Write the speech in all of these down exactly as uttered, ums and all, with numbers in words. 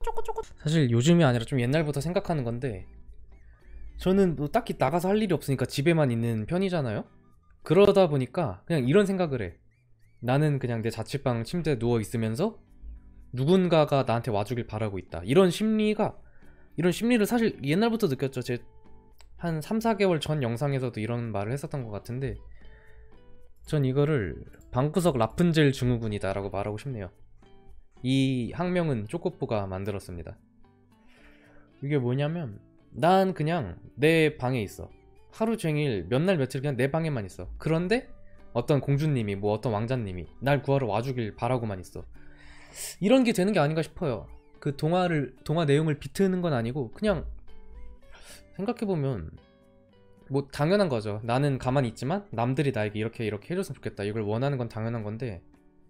사실 요즘이 아니라 좀 옛날부터 생각하는 건데, 저는 뭐 딱히 나가서 할 일이 없으니까 집에만 있는 편이잖아요. 그러다 보니까 그냥 이런 생각을 해. 나는 그냥 내 자취방 침대에 누워 있으면서 누군가가 나한테 와주길 바라고 있다, 이런 심리가 이런 심리를 사실 옛날부터 느꼈죠. 제 한 삼, 사 개월 전 영상에서도 이런 말을 했었던 것 같은데, 전 이거를 방구석 라푼젤 증후군이다 라고 말하고 싶네요. 이 학명은 쪼꼬뽀가 만들었습니다. 이게 뭐냐면, 난 그냥 내 방에 있어. 하루 종일 몇 날 며칠 그냥 내 방에만 있어. 그런데 어떤 공주님이, 뭐 어떤 왕자님이 날 구하러 와주길 바라고만 있어. 이런 게 되는 게 아닌가 싶어요. 그 동화를 동화 내용을 비트는 건 아니고, 그냥 생각해보면 뭐 당연한 거죠. 나는 가만히 있지만 남들이 나에게 이렇게 이렇게 해줬으면 좋겠다, 이걸 원하는 건 당연한 건데,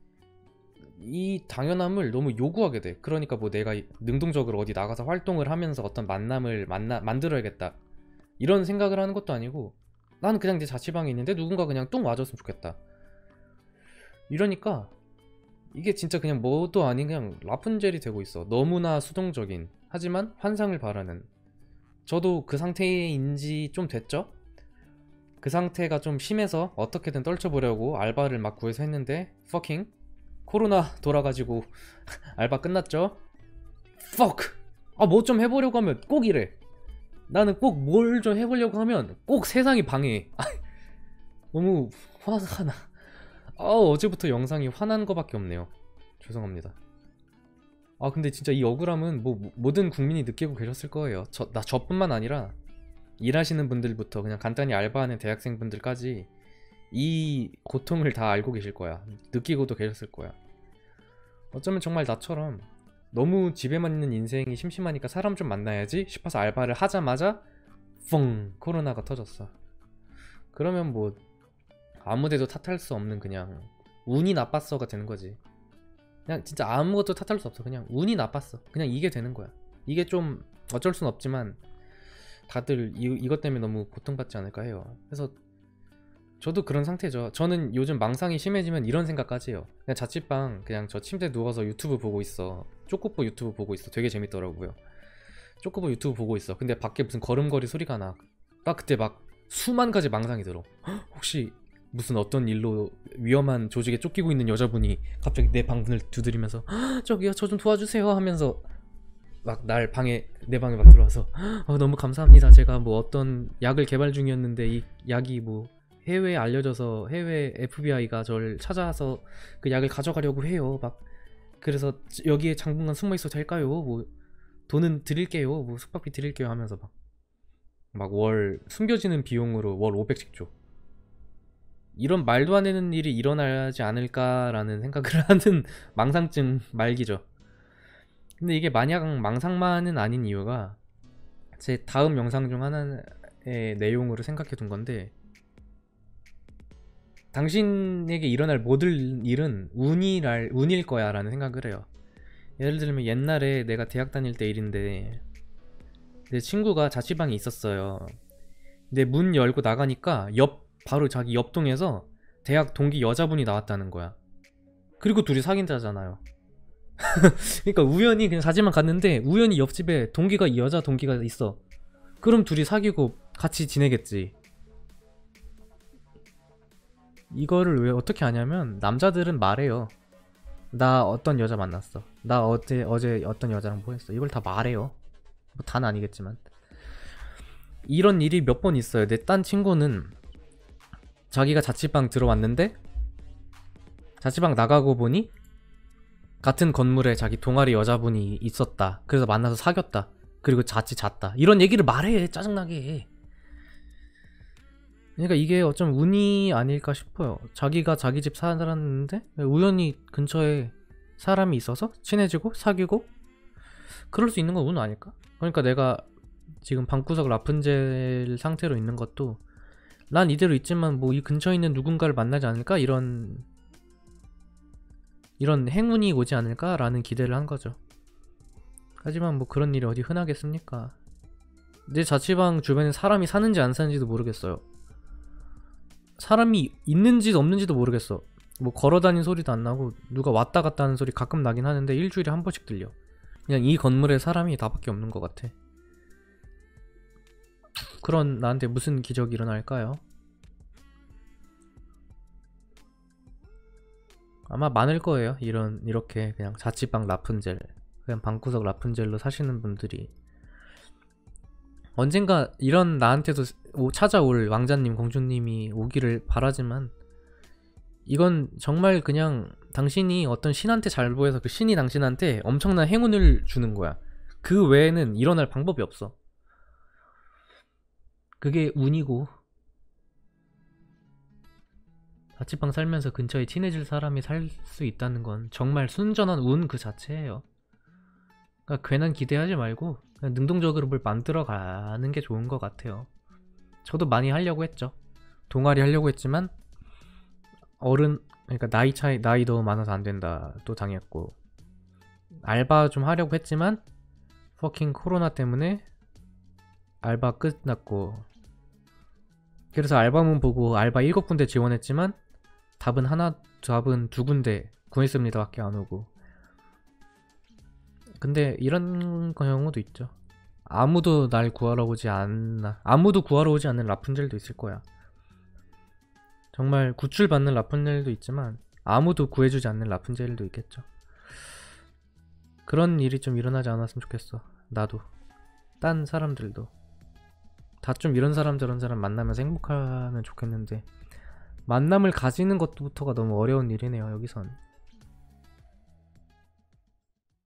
이 당연함을 너무 요구하게 돼. 그러니까 뭐 내가 능동적으로 어디 나가서 활동을 하면서 어떤 만남을 만나 만들어야겠다, 이런 생각을 하는 것도 아니고, 나는 그냥 내 자취방에 있는데 누군가 그냥 뚱 와줬으면 좋겠다. 이러니까 이게 진짜 그냥 뭐도 아닌 그냥 라푼젤이 되고 있어. 너무나 수동적인, 하지만 환상을 바라는. 저도 그 상태인지 좀 됐죠? 그 상태가 좀 심해서 어떻게든 떨쳐보려고 알바를 막 구해서 했는데, 퍼킹 코로나 돌아가지고 알바 끝났죠? fuck! 아, 뭐 좀 해보려고 하면 꼭 이래. 나는 꼭 뭘 좀 해보려고 하면 꼭 세상이 방해해. 너무 화가 나. 아, 어제부터 영상이 화난 거밖에 없네요. 죄송합니다. 아, 근데 진짜 이 억울함은 뭐 모든 국민이 느끼고 계셨을 거예요. 저, 나 저뿐만 아니라 일하시는 분들부터 그냥 간단히 알바하는 대학생분들까지 이 고통을 다 알고 계실 거야. 느끼고도 계셨을 거야. 어쩌면 정말 나처럼 너무 집에만 있는 인생이 심심하니까 사람 좀 만나야지 싶어서 알바를 하자마자 펑! 코로나가 터졌어. 그러면 뭐 아무데도 탓할 수 없는 그냥 운이 나빴어가 되는 거지. 그냥 진짜 아무것도 탓할 수 없어. 그냥 운이 나빴어. 그냥 이게 되는 거야. 이게 좀 어쩔 순 없지만 다들 이, 이것 때문에 너무 고통받지 않을까 해요. 그래서 저도 그런 상태죠. 저는 요즘 망상이 심해지면 이런 생각까지 해요. 그냥 자취방 그냥 저 침대에 누워서 유튜브 보고 있어. 쪼꼬뽀 유튜브 보고 있어. 되게 재밌더라고요. 쪼꼬뽀 유튜브 보고 있어. 근데 밖에 무슨 걸음걸이 소리가 나. 딱 그때 막 수만 가지 망상이 들어. 헉, 혹시 무슨 어떤 일로 위험한 조직에 쫓기고 있는 여자분이 갑자기 내 방문을 두드리면서 저기요 저 좀 도와주세요 하면서 막 날 방에 내 방에 막 들어와서 어, 너무 감사합니다. 제가 뭐 어떤 약을 개발 중이었는데 이 약이 뭐 해외에 알려져서 해외 에프비아이가 저를 찾아서 그 약을 가져가려고 해요. 막 그래서 여기에 당분간 숨어 있어도 될까요? 뭐 돈은 드릴게요. 뭐 숙박비 드릴게요 하면서 막 막 월 숨겨지는 비용으로 월 오백씩 줘. 이런 말도 안 되는 일이 일어나지 않을까라는 생각을 하는 망상증 말기죠. 근데 이게 마냥 망상만은 아닌 이유가, 제 다음 영상 중 하나의 내용으로 생각해 둔 건데, 당신에게 일어날 모든 일은 운이랄, 운일 거야 라는 생각을 해요. 예를 들면 옛날에 내가 대학 다닐 때 일인데, 내 친구가 자취방에 있었어요. 근데 문 열고 나가니까 옆 바로 자기 옆동에서 대학 동기 여자분이 나왔다는 거야. 그리고 둘이 사귄다잖아요. 그러니까 우연히 그냥 자취방 갔는데 우연히 옆집에 동기가 여자 동기가 있어. 그럼 둘이 사귀고 같이 지내겠지. 이거를 왜 어떻게 하냐면, 남자들은 말해요. 나 어떤 여자 만났어. 나 어제 어제 어떤 여자랑 뭐 했어. 이걸 다 말해요. 뭐 다는 아니겠지만. 이런 일이 몇 번 있어요. 내 딴 친구는 자기가 자취방 들어왔는데 자취방 나가고 보니 같은 건물에 자기 동아리 여자분이 있었다. 그래서 만나서 사귀었다. 그리고 같이 잤다. 이런 얘기를 말해. 짜증나게 해. 그러니까 이게 어쩜 운이 아닐까 싶어요. 자기가 자기 집 살았는데 우연히 근처에 사람이 있어서 친해지고 사귀고, 그럴 수 있는 건 운 아닐까? 그러니까 내가 지금 방구석 라푼젤 상태로 있는 것도, 난 이대로 있지만 뭐 이 근처에 있는 누군가를 만나지 않을까? 이런 이런 행운이 오지 않을까? 라는 기대를 한 거죠. 하지만 뭐 그런 일이 어디 흔하겠습니까? 내 자취방 주변에 사람이 사는지 안 사는지도 모르겠어요. 사람이 있는지도 없는지도 모르겠어. 뭐 걸어다니는 소리도 안 나고 누가 왔다 갔다 하는 소리 가끔 나긴 하는데 일주일에 한 번씩 들려. 그냥 이 건물에 사람이 나밖에 없는 것 같아. 그런 나한테 무슨 기적이 일어날까요? 아마 많을 거예요. 이런 이렇게 그냥 자취방 라푼젤, 그냥 방구석 라푼젤로 사시는 분들이 언젠가 이런 나한테도 오- 찾아올 왕자님, 공주님이 오기를 바라지만 이건 정말 그냥 당신이 어떤 신한테 잘 보여서 그 신이 당신한테 엄청난 행운을 주는 거야. 그 외에는 일어날 방법이 없어. 그게 운이고, 자취방 살면서 근처에 친해질 사람이 살 수 있다는 건 정말 순전한 운 그 자체예요. 그러니까 괜한 기대하지 말고 그냥 능동적으로 뭘 만들어 가는 게 좋은 것 같아요. 저도 많이 하려고 했죠. 동아리 하려고 했지만 어른, 그러니까 나이 차이, 나이 너무 많아서 안 된다 또 당했고, 알바 좀 하려고 했지만 퍼킹 코로나 때문에 알바 끝났고, 그래서 알바문 보고 알바 일곱 군데 지원했지만 답은 하나, 답은 두 군데 구했습니다 밖에 안 오고. 근데 이런 경우도 있죠. 아무도 날 구하러 오지 않나, 아무도 구하러 오지 않는 라푼젤도 있을 거야. 정말 구출받는 라푼젤도 있지만 아무도 구해주지 않는 라푼젤도 있겠죠. 그런 일이 좀 일어나지 않았으면 좋겠어. 나도, 딴 사람들도 다 좀 이런 사람 저런 사람 만나면서 행복하면 좋겠는데, 만남을 가지는 것부터가 너무 어려운 일이네요 여기선.